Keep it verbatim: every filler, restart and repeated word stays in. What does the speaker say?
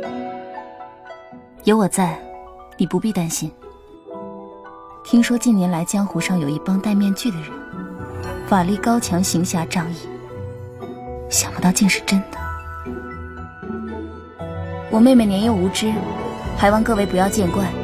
有我在，你不必担心。听说近年来江湖上有一帮戴面具的人，法力高强，行侠仗义，想不到竟是真的。我妹妹年幼无知，还望各位不要见怪。